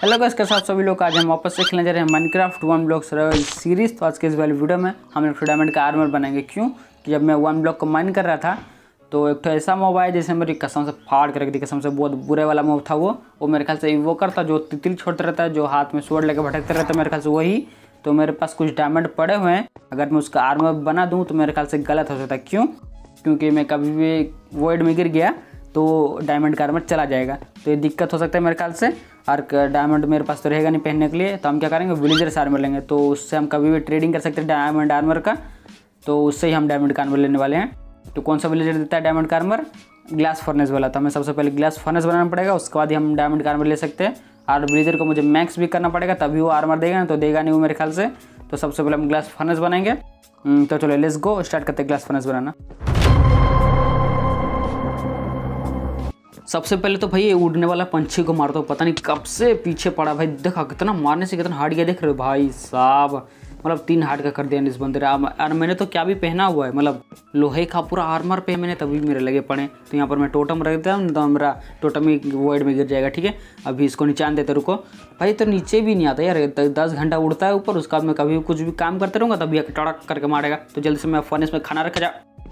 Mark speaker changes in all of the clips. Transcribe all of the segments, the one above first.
Speaker 1: Hello guys, के साथ सभी लोग आज हम वापस से खेलने जा रहे हैं Minecraft one block survival series. तो आज के इस वाली वीडियो में हम एक डायमंड का आर्मर बनाएंगे। क्यों कि जब मैं वन ब्लॉक को माइन कर रहा था तो एक तो ऐसा मॉब आया जैसे मेरी कसम से फाड़ कर रख दी। कसम से बहुत बुरे वाला मॉब था वो मेरे ख्याल से इवोकर था जो तितली छोड़ता रहता है, जो हाथ में स्वॉर्ड लेकर भटकता रहता है, मेरे ख्याल से वही। तो मेरे पास कुछ डायमंड पड़े हुए हैं, अगर मैं उसका आर्मर बना दूँ तो मेरे ख्याल से गलत हो सकता है। क्यों? क्योंकि मैं कभी भी वॉइड में गिर गया तो डायमंड का आर्मर चला जाएगा, तो ये दिक्कत हो सकता है मेरे ख्याल से। और डायमंड मेरे पास तो रहेगा नहीं पहनने के लिए, तो हम क्या करेंगे, विलेजर्स आर्मर लेंगे। तो उससे हम कभी भी ट्रेडिंग कर सकते हैं डायमंड आर्मर का, तो उससे ही हम डायमंड का आर्मर लेने वाले हैं। तो कौन सा विलेजर देता है डायमंड का आर्मर? ग्लास फर्नेस वाला। तो हमें सबसे पहले ग्लास फर्नेस बनाना पड़ेगा, उसके बाद ही हम डायमंड का आर्मर ले सकते हैं। और विलेजर को मुझे मैक्स भी करना पड़ेगा तभी वो आर्मर देगा, ना तो देगा नहीं वो मेरे ख्याल से। तो सबसे पहले हम ग्लास फर्नेस बनाएंगे। तो चलो लेट्स गो, स्टार्ट करते हैं ग्लास फर्नेस बनाना। सबसे पहले तो भाई ये उड़ने वाला पंछी को मारता हूँ, पता नहीं कब से पीछे पड़ा भाई। देखा कितना मारने से कितना हार्ड गया, देख रहे हो भाई साहब, मतलब 3 हार्ड का कर दिया इस बंदे। और मैंने तो क्या भी पहना हुआ है, मतलब लोहे का पूरा आर्मर पे मैंने, तभी मेरे लगे पड़े। तो यहाँ पर मैं टोटम रख देता हूँ, तो मेरा टोटम ही वॉइड में गिर जाएगा। ठीक है, अभी इसको नीचान देते, रुको भाई। तो नीचे भी नहीं आता यार, 10 घंटा उड़ता है ऊपर, उसके बाद मैं कभी कुछ भी काम करते रहूँगा तभी टड़क करके मारेगा। तो जल्दी से मैं फर्नेस में खाना रखा जा।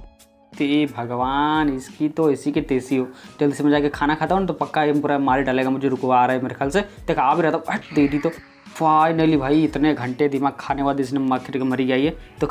Speaker 1: ते भगवान, इसकी तो ऐसी की तैसी हो। जल्दी से मैं जाके खाना खाता हूँ तो पक्का ये पूरा मार डालेगा मुझे। रुको, आ रहा है मेरे ख्याल से, देखा आ भी रहा था, हट दे दी। तो फाइनली भाई इतने घंटे दिमाग खाने बाद इसने माखिर के मरी गई है। तो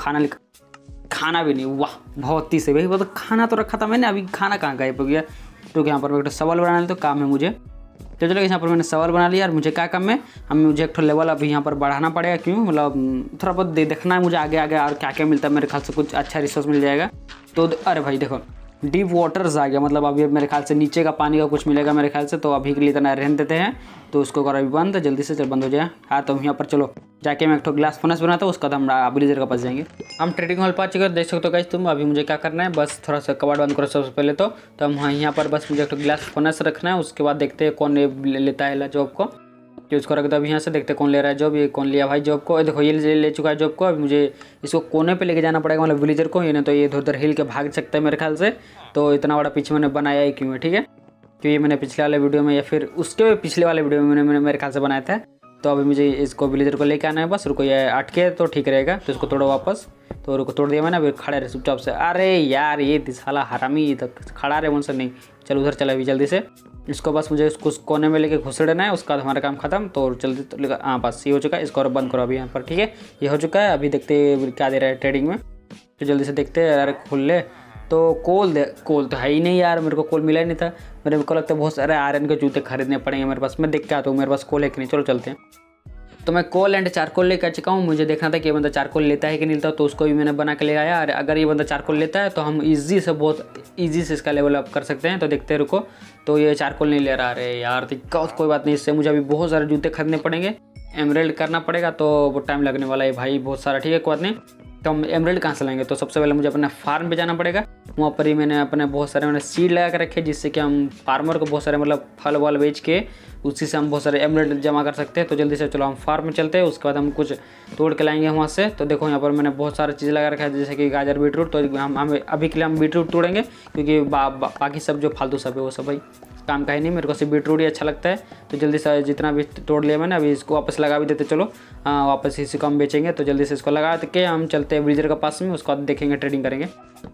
Speaker 1: खाना भी नहीं, वाह बहुत ही से भाई। वो तो खाना तो रखा था मैंने, अभी खाना कहाँ गायब हो गया। तो यहाँ पर एक सवाल बनाने तो काम है मुझे। तो चलो यहाँ पर मैंने सवाल बना लिया। और मुझे क्या काम है, मुझे एक लेवल अभी यहाँ पर बढ़ाना पड़ेगा। क्यों? मतलब थोड़ा बहुत देखना है मुझे आगे आगे और क्या क्या मिलता है। मेरे ख्याल से कुछ अच्छा रिसोर्स मिल जाएगा। तो अरे भाई देखो, डीप वाटर्स आ गया, मतलब अभी मेरे ख्याल से नीचे का पानी का कुछ मिलेगा मेरे ख्याल से। तो अभी के लिए इतना रहने देते हैं, तो उसको करो अभी बंद, जल्दी से चल बंद हो जाए। हाँ, तो यहाँ पर चलो जाके मैं एक तो ग्लास फर्नेस बनाता हूँ, उसका तो हम विलेजर का पास जाएंगे। हम ट्रेडिंग हॉल पर चुके, देख सकते हो गाइस तुम। अभी मुझे क्या करना है, बस थोड़ा सा कबाड़ बंद करो सबसे पहले। तो हम यहाँ पर बस मुझे एक तो ग्लास फर्नेस रखना है, उसके बाद देखते हैं कौन लेता है जॉब को। तो इसको रख दो अभी यहाँ से, देखते कौन ले रहा है जॉब। ये कौन लिया भाई जॉब को? देखो ये ले चुका है जॉब को। अभी मुझे इसको कोने पे लेके जाना पड़ेगा, मतलब विलेजर को। ये नहीं तो ये इधर उधर हिल के भाग सकता है मेरे ख्याल से। तो इतना बड़ा पीछे मैंने बनाया ही क्यों है, ठीक है, क्योंकि मैंने पिछले वाले वीडियो में या फिर उसके पिछले वाले वीडियो में मैंने मेरे ख्याल से बनाया था। तो अभी मुझे इसको विलेजर को लेके आना है बस। रुको, ये अटके तो ठीक रहेगा, तो इसको तोड़ो वापस। तो रुको, तोड़ दिया मैंने, अभी खड़ा रहे चुपचाप से। अरे यार ये साला हरामी तक खड़ा रहे उनसे नहीं। चलो उधर चला अभी जल्दी से। इसको बस मुझे उसको कोने में लेके घुसड़ना है, उसका हमारा काम खत्म। तो जल्दी तो हाँ बस ये हो चुका है, इसको और बंद करो अभी यहाँ पर। ठीक है, ये हो चुका है। अभी देखते क्या दे रहा है ट्रेडिंग में, तो जल्दी से देखते हैं। अरे खुल ले। तो कोल तो है ही नहीं यार, मेरे को कोल मिला ही नहीं था। मेरे को लगता है बहुत सारे आयरन के जूते खरीदने पड़ेंगे मेरे पास। मैं देख के आता हूँ मेरे पास कोल है कि नहीं। चलो चलते हैं। तो मैं कोल एंड चारकोल लेकर चुका हूँ। मुझे देखना था कि ये बंदा चारकोल लेता है कि नहीं लेता, तो उसको भी मैंने बना के ले आया। अगर ये बंदा चारकोल लेता है तो हम बहुत ईजी से इसका लेवल अप कर सकते हैं। तो देखते हैं, रुको। तो ये चारकोल नहीं ले रहा। अरे यार दिक्कत, कोई बात नहीं, इससे मुझे अभी बहुत सारे जूते खरीदने पड़ेंगे, एमराल्ड करना पड़ेगा, तो वो टाइम लगने वाला है भाई बहुत सारा। ठीक है, कोई बात नहीं। तो हम एमराल्ड कहाँ से लाएंगे? तो सबसे पहले मुझे अपने फार्म पे जाना पड़ेगा। वहाँ पर ही मैंने अपने बहुत सारे सीड लगा कर रखे, जिससे कि हम फार्मर को बहुत सारे मतलब फल वल बेच के उसी से हम बहुत सारे एमराल्ड जमा कर सकते हैं। तो जल्दी से चलो हम फार्म में चलते हैं, उसके बाद हम कुछ तोड़ के लाएंगे वहाँ से। तो देखो यहाँ पर मैंने बहुत सारी चीज़ लगा रखा है, जैसे कि गाजर बीटरूट। तो हम अभी के लिए हम बीटरूट तोड़ेंगे, क्योंकि बाकी सब जो फालतू सब है वो सब भाई काम का ही नहीं। मेरे को सिर्फ बीटरूट ही अच्छा लगता है। तो जल्दी से जितना भी तोड़ लिया मैंने, अभी इसको वापस लगा भी देते। चलो वापस इसी को हम बेचेंगे। तो जल्दी से इसको लगा के हम चलते हैं विलेजर के पास में, उसको देखेंगे, ट्रेडिंग करेंगे।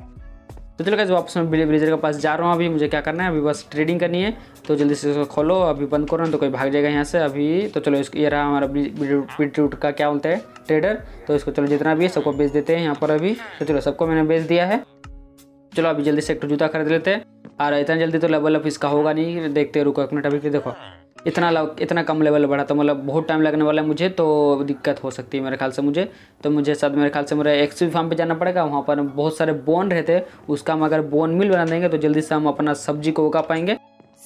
Speaker 1: तो चलो गाइस वापस मैं विलेजर के पास जा रहा हूँ। अभी मुझे क्या करना है, अभी बस ट्रेडिंग करनी है। तो जल्दी से इसको खोलो, अभी बंद करो ना तो कोई भाग जाएगा यहाँ से अभी। तो चलो इसको, ये रहा हमारा बीटरूट का क्या बोलते हैं ट्रेडर। तो इसको चलो जितना भी है सबको बेच देते हैं यहाँ पर अभी। तो चलो सबको मैंने बेच दिया है। चलो अभी जल्दी से एक जूता खरीद लेते हैं। और इतना जल्दी तो लेवल अप इसका होगा नहीं, देखते रुको एक मिनट। अभी देखो इतना कम लेवल बढ़ा, तो मतलब बहुत टाइम लगने वाला है मुझे, तो दिक्कत हो सकती है मेरे ख्याल से मुझे। तो मुझे साथ मेरे ख्याल से मेरे एक्सपी फार्म पे जाना पड़ेगा। वहाँ पर बहुत सारे बोन रहते हैं, उसका हम अगर बोन मिल बना देंगे तो जल्दी से हम अपना सब्जी को उगा पाएंगे।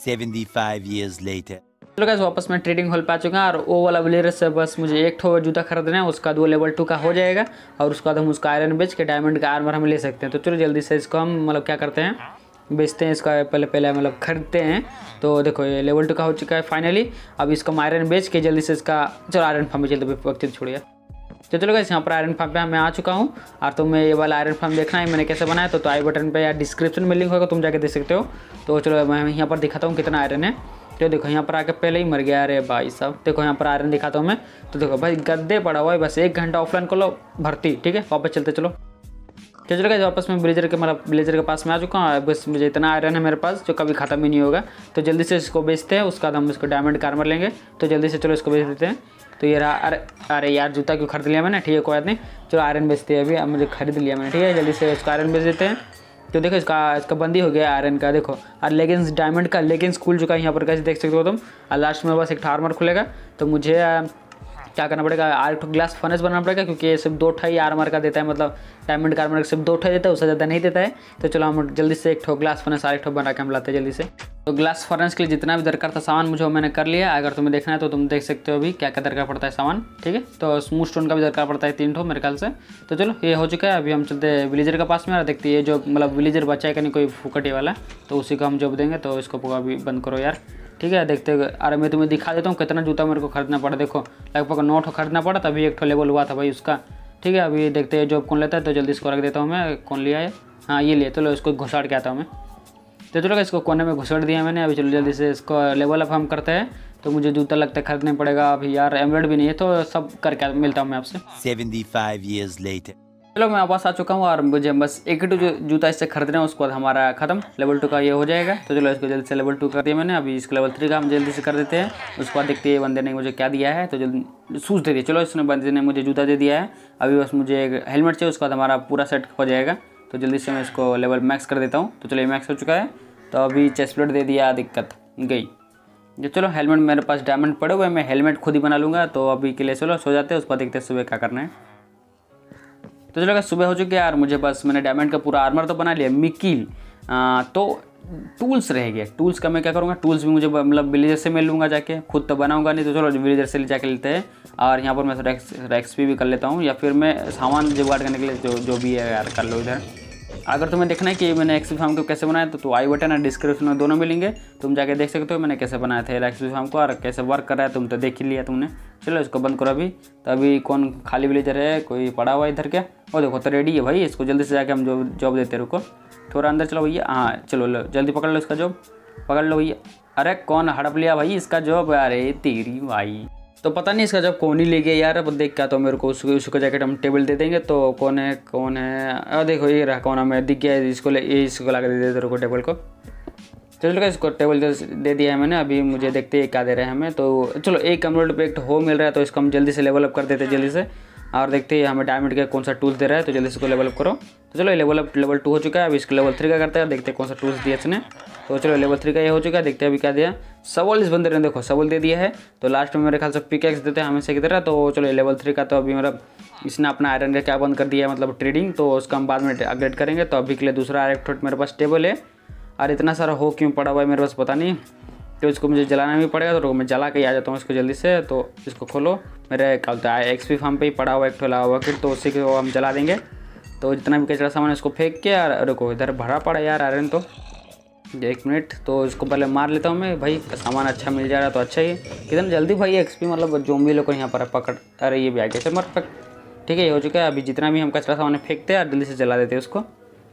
Speaker 2: 75 years later.
Speaker 1: चलो गाइस वापस मैं ट्रेडिंग हॉल पे आ चुका और वो वाला विलेजर से बस मुझे एक ठो जूता खरीदना है, उसका 2 लेवल 2 का हो जाएगा। और उसके बाद हम उसका आयरन बेच के डायमंड का आर्मर हम ले सकते हैं। तो चलो जल्दी से इसको हम मतलब क्या करते हैं, बेचते हैं इसका पहले मतलब खरीदते हैं। तो देखो ये लेवल 2 का हो चुका है फाइनली। अब इसको आयरन बेच के जल्दी से इसका, चलो आयरन फार्म में चलते, वक्त छोड़िए। तो चलो गाइस यहाँ पर आयरन फार्म पे मैं आ चुका हूँ। और तुम्हें ये वाला आयरन फार्म देखना है मैंने कैसे बनाया, तो आई बटन पे या डिस्क्रिप्शन में लिंक होगा, तुम जाके देख सकते हो। तो चलो मैं यहाँ पर दिखाता हूँ कितना आयरन है। तो देखो यहाँ पर आके पहले ही मर गया। अरे भाई साहब देखो यहाँ पर आयरन दिखाता हूँ मैं। तो देखो भाई गद्दे पड़ा हुआ है, बस 1 घंटा ऑफलाइन कर लो भर्ती, ठीक है। वापस चलते चलो। तो चलो गाइस वापस मैं विलेजर के पास में आ चुका हूँ। बस मुझे इतना आयरन है मेरे पास जो कभी ख़त्म ही नहीं होगा। तो जल्दी से इसको बेचते हैं, उसके बाद हम इसको डायमंड का आर्मर लेंगे। तो जल्दी से चलो इसको बेच देते हैं। तो ये रहा। अरे यार जूता क्यों खरीद लिया मैंने, ठीक है कोई बात नहीं। चलो आयरन बेचते हैं अभी, अब मुझे खरीद लिया मैंने, ठीक है। जल्दी से इसका आयरन बेच देते हैं। तो देखो इसका बंदी हो गया आयरन का, देखो। और लेगिंग्स डायमंड का लेगिंग्स खुल चुका है यहाँ पर, कैसे देख सकते हो तुम। और लास्ट में बस एक आर्मर खुलेगा। तो मुझे क्या करना पड़ेगा, 8 ग्लास फर्नेस बनाना पड़ेगा, क्योंकि ये सिर्फ 2 ही आर्मर का देता है, मतलब डायमंड का आर्मर सिर्फ 2 देता है, उससे ज़्यादा नहीं देता है। तो चलो हम जल्दी से 1 ग्लास फर्नेस 8 बना के हम लाते हैं जल्दी से। तो ग्लास फर्नेस के लिए जितना भी दरकार था सामान मुझे मैंने कर लिया। अगर तुम्हें देखना है तो तुम देख सकते हो अभी क्या क्या दरकार पड़ता है सामान, ठीक है। तो स्मूथ स्टोन का भी दरकार पड़ता है 3 मेरे ख्याल से। तो चलो ये हो चुका है। अभी हम चलते हैं विलेजर के पास में और देखते हैं जो मतलब विलेजर बचा है कि नहीं कोई फुकटे वाला, तो उसी को हम जॉब देंगे। तो इसको अभी बंद करो यार, ठीक है। देखते हैं। अरे मैं तुम्हें दिखा देता हूँ कितना जूता मेरे को खरीदना पड़ा। देखो लगभग 9 खरीदना पड़ा, तभी 1 लेवल हुआ था भाई उसका, ठीक है। अभी देखते हैं जॉब कौन लेता है। तो जल्दी इसको रख देता हूँ मैं। कौन लिया है, हाँ ये लिया। चलो इसको घुसाड़ के आता हूँ मैं। तो चलो इसको कोने में घुसाड़ दिया मैंने। अभी चलो जल्दी से इसको लेवल अप हम करते हैं। तो मुझे जूता लगता है खरीदने पड़ेगा अभी यार, एमराल्ड भी नहीं है। तो सब करके मिलता हूँ मैं आपसे
Speaker 2: 75 years later.
Speaker 1: चलो मैं वापस आ चुका हूँ और मुझे बस 1 ही जूता इससे खरीदना है, उसके बाद हमारा खत्म लेवल 2 का ये हो जाएगा। तो चलो इसको जल्दी से लेवल 2 कर दिया मैंने। अभी इसको लेवल 3 का हम जल्दी से कर देते हैं। उसके बाद देखते हैं बंदे ने मुझे क्या दिया है। तो जल्दी शूज़ दे दिया। चलो इसने बंदे ने मुझे जूता दे दिया है। अभी बस मुझे एक हेलमेट चाहिए, उसके बाद हमारा पूरा सेट हो जाएगा। तो जल्दी से मैं इसको लेवल मैक्स कर देता हूँ। तो चलो ये मैक्स हो चुका है। तो अभी चेस्ट प्लेट दे दिया, दिक्कत गई। जो चलो हेलमेट मेरे पास डायमंड पड़े हुए, मैं हेलमेट खुद ही बना लूँगा। तो अभी के लिए चलो सो जाते हैं, उसके बाद देखते हैं सुबह क्या करना है। तो चलो सुबह हो चुकी है यार, मुझे बस मैंने डायमंड का पूरा आर्मर तो बना लिया। मिकिल तो टूल्स रह गए। टूल्स का मैं क्या करूँगा, टूल्स भी मुझे मतलब विलेजर से मिल लूँगा जाके, खुद तो बनाऊँगा नहीं। तो चलो विलेजर से जाके लेते हैं। और यहाँ पर मैं रेक्सपी भी कर लेता हूँ, या फिर मैं सामान जुगाड़ करने के लिए जो भी है यार कर लो इधर। अगर तुम्हें देखना है कि मैंने एक्सपी फार्म को कैसे बनाया तो आई बटन और डिस्क्रिप्शन में दोनों मिलेंगे, तुम जाके देख सकते हो मैंने कैसे बनाया था एक्सपी फार्म को और कैसे वर्क कर रहा है। तुम तो देख ही लिया तुमने। चलो इसको बंद करो अभी। तो अभी कौन खाली विलेजर है, कोई पड़ा हुआ इधर क्या? और देखो तो रेडी है भाई, इसको जल्दी से जाके हम जॉब देते। रुको थोड़ा अंदर चलो भैया। हाँ चलो लो जल्दी पकड़ लो इसका जॉब, पकड़ लो भैया। अरे कौन हड़प लिया भाई इसका जॉब? अरे तेरी भाई, तो पता नहीं इसका जब कौन ही ले गया यार। अब देख क्या तो मेरे को उसको जैकेट हम टेबल दे देंगे। तो कौन है देखो ये रहा कौन, हमें दिख गया। इसको ला के दे देते रुको टेबल को। चलो इसको टेबल दे दिया है मैंने। अभी मुझे देखते हैं क्या दे रहे हैं हमें। तो चलो एक एमराल्ड पे एक हो मिल रहा है, तो इसको हम जल्दी से लेवल अप कर देते हैं जल्दी से। और देखते हैं हमें डायमंड का कौन सा टूल्स दे रहा है। तो जल्दी से इसको लेवल अप करो। तो चलो लेवल 2 हो चुका है। अभी इसको लेवल 3 का करते हैं, देखते हैं कौन सा टूल्स दिया इसने। तो चलो लेवल 3 का ये हो चुका है, देखते हैं अभी क्या दिया। सवाल इस बंदे ने देखो सवाल दे दिया है। तो लास्ट में मेरे ख्याल से पिकैक्स देते हैं हमेशा की तरह। तो चलो लेवल 3 का तो अभी मेरा इसने अपना आयरन का क्या बंद कर दिया है, मतलब ट्रेडिंग। तो उसका हम बाद में अपग्रेड करेंगे। तो अभी के लिए दूसरा आयरन मेरे पास टेबल है। और इतना सारा हो क्यों पड़ा हुआ है मेरे पास पता नहीं। तो इसको मुझे जलाना भी पड़ेगा। तो मैं जला के आ जाता हूँ इसको जल्दी से। तो इसको खोलो, मेरे क्या बोलता है एक्सपी फार्म पे ही पड़ा हुआ एक ठोला हुआ किट, तो उसी को हम जला देंगे। तो जितना भी कचरा सामान इसको फेंक के यार, रुको इधर भरा पड़ा यार आयरन। तो 1 मिनट, तो इसको पहले मार लेता हूँ मैं भाई। सामान अच्छा मिल जा रहा है तो अच्छा ही। कितना जल्दी भाई एक्सपी मतलब जोम्बी लोग को यहाँ पर पकड़। अरे ये भी आ गया, चल मर पक। ठीक है ये हो चुका है। अभी जितना भी हम कचरा सामान फेंकते हैं और जल्दी से जला देते हैं उसको।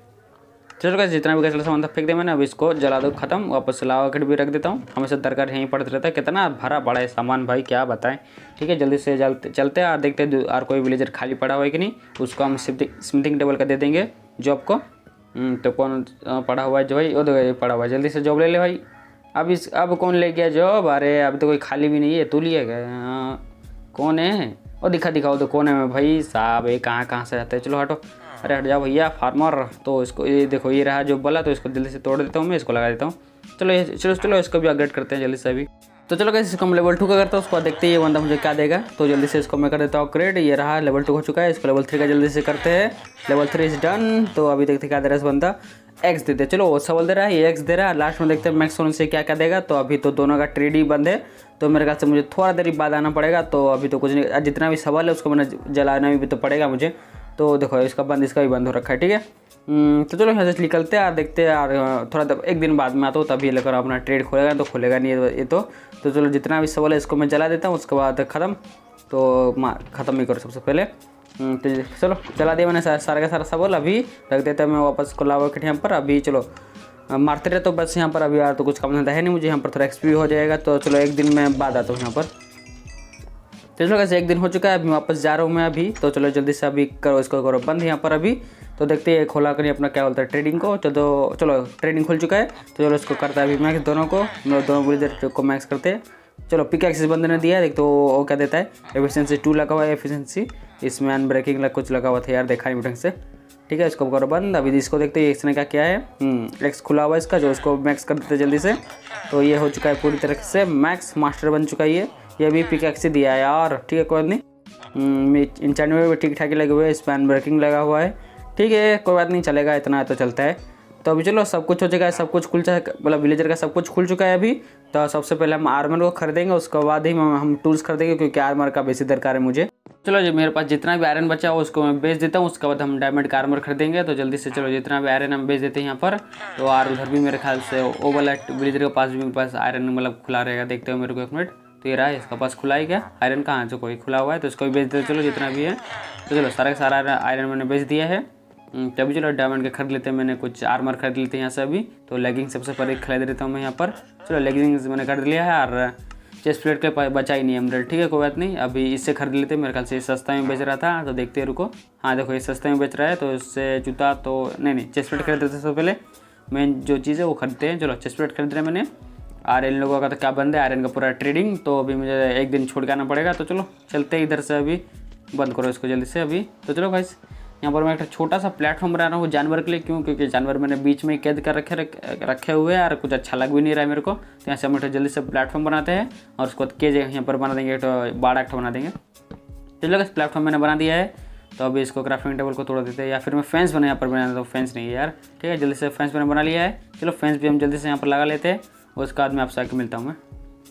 Speaker 1: चलो गाइस जितना भी कचरा सामान था फेंक दिया मैंने। अब इसको जला दो खत्म। वापस लावा किट भी रख देता हूँ, हमेशा दरकार यहीं पड़ता रहता है। कितना भरा पड़ा है सामान भाई क्या बताएं। ठीक है जल्दी से चलते हैं और देखते हैं और कोई विलेजर खाली पड़ा हुआ है कि नहीं। उसको हम स्मिथिंग टेबल का दे देंगे जॉब को। तो कौन पड़ा हुआ है जो भाई, वो तो पड़ा हुआ है, जल्दी से जॉब ले ले भाई। अब कौन ले गया जॉब? अरे अब तो कोई खाली भी नहीं है, तू लिया गया। कौन है? और दिखाओ तो कौन है मैं भाई साहब, ये कहाँ से आते हैं। चलो हटो, अरे हट जाओ भैया फार्मर। तो इसको ये देखो ये रहा जो बोला, तो इसको जल्दी से तोड़ देता हूँ मैं, इसको लगा देता हूँ। चलो इसको भी अपग्रेड करते हैं जल्दी से अभी। तो चलो गाइस इसको हम लेवल 2 का करता हूँ, उसके बाद देखते हैं ये बंदा मुझे क्या देगा। तो जल्दी से इसको मैं कर देता हूँ अपग्रेड। ये रहा लेवल 2 हो चुका है। इसको लेवल 3 का जल्दी से करते हैं। Level 3 is done. तो अभी देखते क्या दे रहा है इस बंदा। एक्स देते, चलो सवाल दे रहा है, ये एक्स दे रहा है। लास्ट में देखते हैं मैक्स होने से क्या क्या देगा। तो अभी तो दोनों का ट्रेड ही बंद है, तो मेरे ख्याल से मुझे थोड़ा देर बाद आना पड़ेगा। तो अभी तो कुछ नहीं, जितना भी सवाल है उसको मैंने जलाना भी तो पड़ेगा मुझे। तो देखो इसका भी बंद हो रखा है। ठीक है तो चलो यहाँ से निकलते हैं और देखते हैं यार। थोड़ा एक दिन बाद में आता हूँ तभी लेकर अपना ट्रेड खोलेगा, तो खोलेगा नहीं ये तो चलो जितना भी सवाल है इसको मैं जला देता हूँ, उसके बाद ख़त्म। तो ख़त्म ही करो सबसे पहले। तो चलो जला दिया मैंने सारा का सारा सवाल। अभी रख देता है मैं वापस को लावा किट यहाँ पर। अभी चलो मारते रहे तो बस यहाँ पर अभी यार तो कुछ काम धंधा है नहीं मुझे, यहाँ पर थोड़ा एक्सपी हो जाएगा। तो चलो एक दिन मैं बाद आता हूँ यहाँ पर। तो चलो कैसे एक दिन हो चुका है, अभी वापस जा रहा हूँ मैं अभी। तो चलो जल्दी से अभी करो इसको, करो बंद यहाँ पर अभी। तो देखते हैं खोला करिए अपना क्या बोलता है ट्रेडिंग को। तो चलो ट्रेडिंग खुल चुका है, तो चलो इसको करता है अभी मैक्स दोनों को, दोनों विलेजर को मैक्स करते हैं। चलो पिक एक्सिस बंदे ने दिया है, देख तो वो क्या देता है, एफिशिएंसी 2 लगा हुआ है, एफिशिएंसी इसमें अनब्रेकिंग लग कुछ लगा हुआ था यार, देखा नहीं ढंग से। ठीक है इसको करो बंद। अभी इसको देखते हैं इसने क्या किया है, एक्स खुला हुआ है इसका, जो इसको मैक्स कर देते जल्दी से। तो ये हो चुका है पूरी तरह से मैक्स, मास्टर बन चुका है ये भी पिक एक्स दिया है यार। ठीक है कोई बात नहीं, इंचार्ज में भी ठीक ठाक ही लगे हुए हैं, इस पर अनब्रेकिंग लगा हुआ है। ठीक है कोई बात नहीं, चलेगा, इतना तो चलता है। तो अभी चलो सब कुछ हो चुका है, सब कुछ खुल चुका है, मतलब विलेजर का सब कुछ खुल चुका है अभी। तो सबसे पहले हम आर्मर को खरीदेंगे, उसके बाद ही हम टूल्स खरीदेंगे, क्योंकि आर्मर का बेसी दरकार है मुझे। चलो जो मेरे पास जितना भी आयरन बचा हो उसको मैं बेच देता हूँ, उसके बाद हम डायमंड का आर्मर खरीदेंगे। तो जल्दी से चलो जितना भी आयरन हम बेच देते हैं यहाँ पर। तो और उधर भी मेरे ख्याल से वो वाला विलेजर के पास भी मेरे पास आयरन मतलब खुला रहेगा, देखते हो मेरे को एक मिनट। तो ये रहा, इसका पास खुला ही क्या आयरन, कहाँ जो कोई खुला हुआ है, तो इसको भी बेच देते चलो जितना भी है। तो चलो सारा का सारा आयरन मैंने बेच दिया है। तभी चलो डायमंड के खरीद लेते हैं, मैंने कुछ आर्मर खरीद लेते हैं यहाँ से अभी। तो लेगिंग सबसे पहले खरीद लेता हूँ मैं यहाँ पर। चलो लेगिंग्स मैंने खरीद लिया है, और चेस्ट प्लेट के बचा ही नहीं एमराल्ड। ठीक है कोई बात नहीं, अभी इससे खरीद लेते हैं, मेरे ख्याल से सस्ता में बेच रहा था, तो देखते हैं रुको। हाँ देखो ये सस्ते में बेच रहा है, तो इससे जूता तो नहीं चेस्ट प्लेट खरीद लेते सबसे पहले, मेन जो चीज़ है वो खरीदते हैं। चलो चेस्ट प्लेट खरीद रहे हैं मैंने। और इन लोगों का तो क्या बंद है आयरन का पूरा ट्रेडिंग, तो अभी मुझे एक दिन छोड़ के आना पड़ेगा। तो चलो चलते हैं इधर से, अभी बंद करो इसको जल्दी से अभी। तो चलो गाइस यहाँ पर मैं एक छोटा सा प्लेटफॉर्म बना रहा हूँ जानवर के लिए, क्यों, क्योंकि जानवर मैंने बीच में कैद कर रखे हुए हैं और कुछ अच्छा लग भी नहीं रहा है मेरे को। तो यहाँ से हम जल्दी से प्लेटफॉर्म बनाते हैं, और उसको केज यहाँ पर बना देंगे, तो बाड़ा एक बना देंगे। चलो इस प्लेटफॉर्म मैंने बना दिया है। तो अभी इसको क्राफ्टिंग टेबल को तोड़ देते हैं, या फिर मैं फेंस बना यहाँ पर बना देता हूँ, फेंस नहीं है यार। ठीक है जल्दी से फेंस मैंने बना लिया है। चलो फेंस भी हम जल्दी से यहाँ पर लगा लेते हैं, उसके बाद में आपसे आके मिलता हूँ मैं।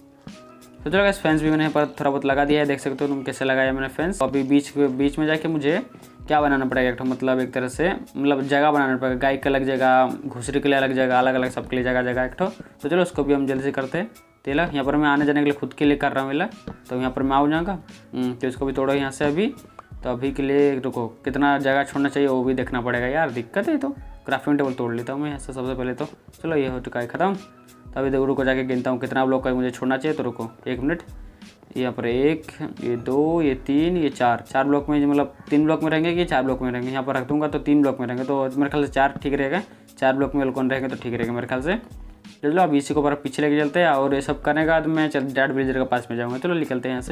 Speaker 1: तो चलो इस फेंस भी मैंने यहाँ पर थोड़ा बहुत लगा दिया है, देख सकते हो तुम कैसे लगाया मैंने फेंस। अभी बीच में जाके मुझे क्या बनाना पड़ेगा, एक मतलब एक तरह से मतलब जगह बनाना पड़ेगा, गाय के अलग जगह, घुसरी के लिए अलग जगह, अलग अलग सबके लिए जगह एक ठो। तो चलो उसको भी हम जल्दी से करते हैं। तेला यहाँ पर मैं आने जाने के लिए खुद के लिए कर रहा हूँ, मेला तो यहाँ पर मैं आ जाऊँगा। तो इसको भी तोड़ो यहाँ से अभी। तो अभी के लिए रुको, कितना जगह छोड़ना चाहिए वो भी देखना पड़ेगा यार, दिक्कत है। तो क्राफ्टिंग टेबल तोड़ लेता हूँ मैं यहाँ से सबसे पहले। तो चलो ये हो चुका है ख़त्म। तो अभी देखो रुको, जाके गिनता हूँ कितना ब्लॉक का मुझे छोड़ना चाहिए। तो रुको 1 मिनट, यहाँ पर 1, ये 2, ये 3, ये 4 ब्लॉक में, मतलब 3 ब्लॉक में रहेंगे कि 4 ब्लॉक में रहेंगे, यहाँ पर रख दूंगा तो 3 ब्लॉक में रहेंगे। तो मेरे ख्याल से 4 ठीक रहेगा, 4 ब्लॉक में कौन रहेंगे तो ठीक रहेगा मेरे ख्याल से। चलो अब इसी को ऊपर पीछे लेके चलते हैं, और ये सब करने के बाद मैं डैड विलेजर के पास में जाऊँगा। चलो निकलते हैं यहाँ से।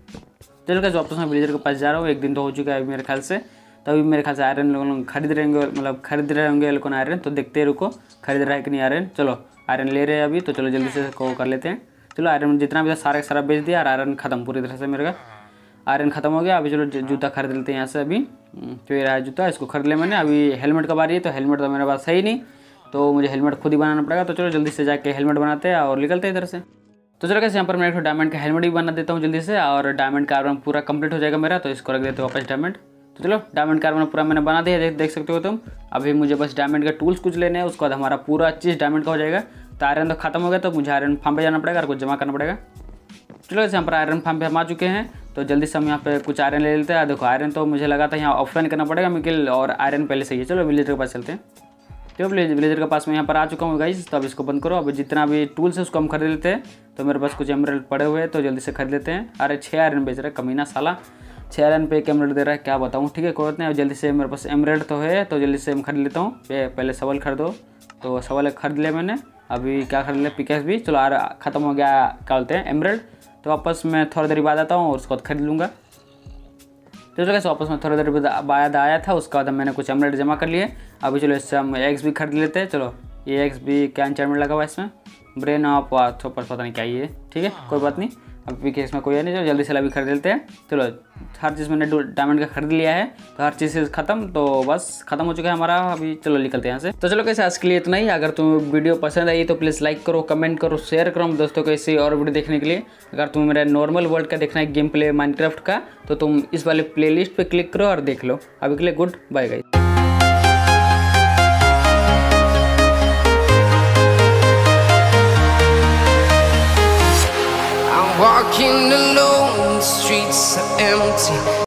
Speaker 1: चलो कैसे वापस मैं विलेजर के पास जा रहा हूँ, एक दिन तो हो चुका है मेरे ख्याल से। तो अभी मेरे ख्याल से आयरन लोग खरीद रहेंगे, मतलब खरीद रहे होंगे लोगों आयरन। तो देखते हैं रुको खरीद रहा है कि नहीं आयरन। चलो आयरन ले रहे हैं अभी, तो चलो जल्दी से को कर लेते हैं। चलो आयरन जितना भी था सारा सारा बेच दिया, और आयरन खत्म पूरी तरह से, मेरे का आयरन खत्म हो गया। अभी चलो जूता खरीद लेते हैं यहाँ से अभी। तो ये रहा जूता, इसको खरीद लिया मैंने। अभी हेलमेट का बारी है, तो हेलमेट तो मेरे पास है ही नहीं, तो मुझे हेलमेट खुद ही बनाना पड़ेगा। तो चलो जल्दी से जाके हेलमेट बनाते हैं और निकलते हैं इधर से। तो चलो कैसे यहाँ पर मैं एक डायमंड का हेलमेट भी बना देता हूँ जल्दी से, और डायमंड का आर्मर पूरा कंप्लीट हो जाएगा मेरा। तो इसको रख देते हो वापस डायमंड। तो चलो डायमंड का आर्मर पूरा मैंने बना दिया, देख सकते हो तुम। अभी मुझे बस डायमंड का टूल्स कुछ लेने हैं, उसके बाद हमारा पूरा चीज़ डायमंड का हो जाएगा। तो आयरन तो खत्म हो गया, तो मुझे आयरन फार्म पे जाना पड़ेगा और कुछ जमा करना पड़ेगा। चलो जैसे यहाँ पर आयरन फार्म पे हम आ चुके हैं, तो जल्दी से हम यहाँ पे कुछ आयरन ले लेते हैं। देखो आयरन तो मुझे लगा था यहाँ ऑफलाइन करना पड़ेगा मिकिल, और आयरन पहले से ही है। चलो विलेजर के पास चलते हैं। चलो विलेजर के पास में यहाँ पर आ चुका हूँ गाइस। तो अब इसको बंद करो। अब जितना भी टूल्स है उसको हम खरीद लेते हैं। तो मेरे पास कुछ एमराल्ड पड़े हुए हैं, तो जल्दी से खरीद लेते हैं। अरे 6 आयरन बेच रहा है कमीना साला, 6 आयरन पे 1 एमराल्ड दे रहा है, क्या बताऊँ। ठीक है कोई बात नहीं, जल्दी से मेरे पास एमराल्ड तो है, तो जल्दी से हम खरीद लेता हूँ। पहले सवाल खरीदो, तो सवाल खरीद लिया मैंने। अभी क्या खरीद लिया, पिकेक्स भी। चलो यार खत्म हो गया, क्या बोलते हैं एमराल्ड। तो वापस मैं थोड़ी देर बाद आता हूँ और उसको खरीद लूँगा। तो कैसे वापस में थोड़ी देर बाद आया था, उसके बाद मैंने कुछ एमराल्ड जमा कर लिए। अभी चलो इससे हम एक्स भी खरीद लेते हैं। चलो ये एक्स भी क्या एन्चार्टमेंट लगा हुआ है इसमें, ब्रेन ऑफ पता नहीं क्या ये। ठीक है कोई बात नहीं, अभी केस में कोई है नहीं, चलो जल्दी से अभी खरीद लेते हैं। चलो हर चीज़ मैंने डायमंड का खरीद लिया है, तो हर चीज़ खत्म, तो बस खत्म हो चुका है हमारा। अभी चलो निकलते हैं यहाँ से। तो चलो कैसे आज के लिए इतना ही। अगर तुम्हें वीडियो पसंद आई तो प्लीज़ लाइक करो, कमेंट करो, शेयर करो दोस्तों को ऐसे और वीडियो देखने के लिए। अगर तुम्हें मेरा नॉर्मल वर्ल्ड का देखना है, गेम प्ले माइनक्राफ्ट का, तो तुम इस वाले प्लेलिस्ट पे क्लिक करो और देख लो। अभी के लिए good bye guys.
Speaker 3: Walking alone, the streets are empty.